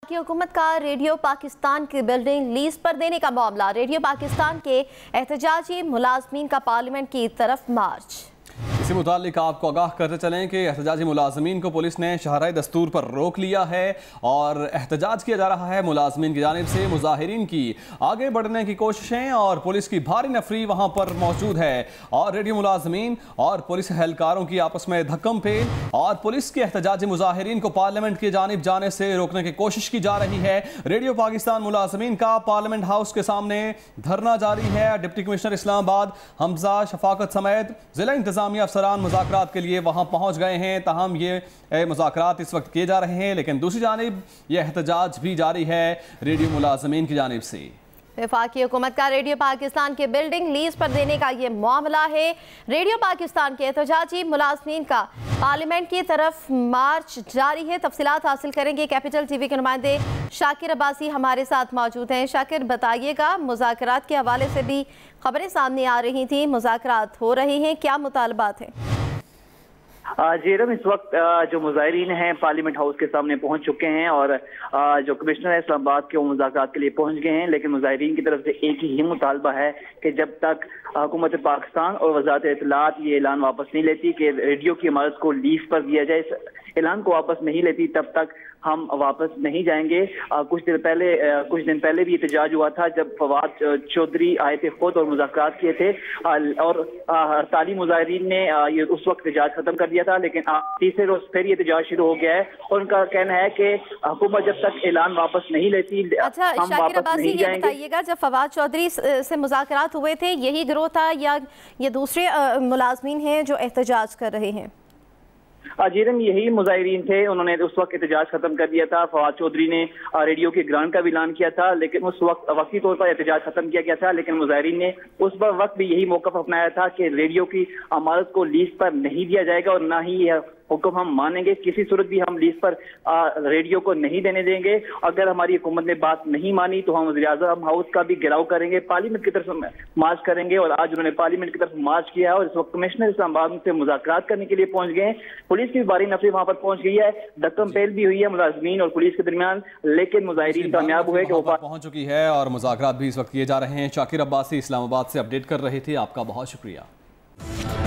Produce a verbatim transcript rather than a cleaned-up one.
की हुकूमत का रेडियो पाकिस्तान की बिल्डिंग लीज पर देने का मामला। रेडियो पाकिस्तान के एहतजाजी मुलाजमीन का पार्लियामेंट की तरफ मार्च। इसी मुतालिक आपको आगाह करते चलें कि एहतजाजी मुलाजमीन को पुलिस ने शाहराह-ए-दस्तूर पर रोक लिया है और एहतजाज किया जा रहा है मुलाजमीन की जानिब से। मुजाहिरीन की आगे बढ़ने की कोशिशें और पुलिस की भारी नफरी वहाँ पर मौजूद है और रेडियो मुलाजमीन और पुलिस एहलकारों की आपस में धक्कम पेल और पुलिस के एहतजाजी मुजाहिरीन को पार्लियामेंट की जानिब जाने से रोकने की कोशिश की जा रही है। रेडियो पाकिस्तान मुलाजमीन का पार्लियामेंट हाउस के सामने धरना जारी है। डिप्टी कमिश्नर इस्लामाबाद हमजा शफाकत समेत जिला इंतजामिया अफसरान मुज़ाकरात के लिए वहां पहुंच गए हैं। ताहम ये मुज़ाकरात इस वक्त किए जा रहे हैं, लेकिन दूसरी जानिब यह एहतजाज भी जारी है रेडियो मुलाजमीन की जानिब से। वफाकी हुकूमत का रेडियो पाकिस्तान की बिल्डिंग लीज पर देने का ये मामला है। रेडियो पाकिस्तान के एहतजाजी मुलाजमीन का पार्लियामेंट की तरफ मार्च जारी है। तफसीलात हासिल करेंगे। कैपिटल टीवी के नुमाइंदे शाकिर अब्बासी हमारे साथ मौजूद हैं। शाकिर, बताइएगा, मुज़ाकरात के हवाले से भी खबरें सामने आ रही थी, मुज़ाकरात हो रहे हैं, क्या मुतालबात हैं? जेरम, इस वक्त जो मुजाहिरीन हैं पार्लियामेंट हाउस के सामने पहुंच चुके हैं और जो कमिश्नर है इस्लामाबाद के वो मुज़ाकरात के लिए पहुंच गए हैं, लेकिन मुजाहिरीन की तरफ से एक ही मुतालबा है कि जब तक हुकूमत पाकिस्तान और वज़ारत इत्तलात ये ऐलान वापस नहीं लेती कि रेडियो की इमारत को लीज पर दिया जाए, इस ऐलान को वापस नहीं लेती, तब तक हम वापस नहीं जाएंगे। आ, कुछ दिन पहले आ, कुछ दिन पहले भी एहतजाज हुआ था जब फवाद चौधरी आए थे खुद और मुज़ाकरात किए थे आ, और हड़ताली मुजाहिरीन ने आ, ये उस वक्त एहतजाज खत्म कर दिया था, लेकिन तीसरे रोज फिर ये एहतजाज शुरू हो गया है और उनका कहना है कि हुकूमत जब तक ऐलान वापस नहीं लेती अच्छा, हम वापस नहीं जाएंगे। बताइएगा, जब फवाद चौधरी से मुज़ाकरात हुए थे, यही गिरोह था या ये दूसरे मुलाजमीन हैं जो एहतजाज कर रहे हैं? जीरन, यही मुजाहिरीन थे। उन्होंने उस वक्त एहतजाज खत्म कर दिया था। फवाद चौधरी ने रेडियो की ग्रांट का भी ऐलान किया था, लेकिन उस वक्त वक्ती तौर पर एहतजाज खत्म किया गया था, लेकिन मुजाहिरीन ने उस वक्त भी यही मौक़िफ़ अपनाया था कि रेडियो की इमारत को लीज पर नहीं दिया जाएगा और ना ही यह हुक्म हम मानेंगे। किसी सूरत भी हम लीज पर आ, रेडियो को नहीं देने देंगे। अगर हमारी हुकूमत ने बात नहीं मानी तो हम वज़ीर-ए-आज़म हाउस का भी घेराव करेंगे, पार्लियामेंट की तरफ मार्च करेंगे। और आज उन्होंने पार्लियामेंट की तरफ मार्च किया है और इस वक्त कमिश्नर इस्लामाबाद से मुज़ाकरात करने के लिए पहुंच गए हैं। पुलिस की भारी नफरी वहां पर पहुंच गई है, धक्कम पेल भी हुई है मुलाजमीन और पुलिस के दरमियान, लेकिन मुजाहिरीन कामयाब हुए कि वो पहुंच चुकी है और मुज़ाकरात भी इस वक्त किए जा रहे हैं। शाकिर अब्बासी इस्लामाबाद से अपडेट कर रहे थे। आपका बहुत शुक्रिया।